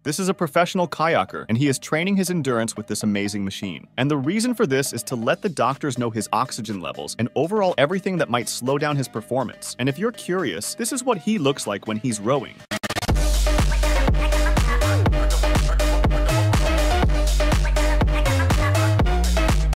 This is a professional kayaker, and he is training his endurance with this amazing machine. And the reason for this is to let the doctors know his oxygen levels and overall everything that might slow down his performance. And if you're curious, this is what he looks like when he's rowing.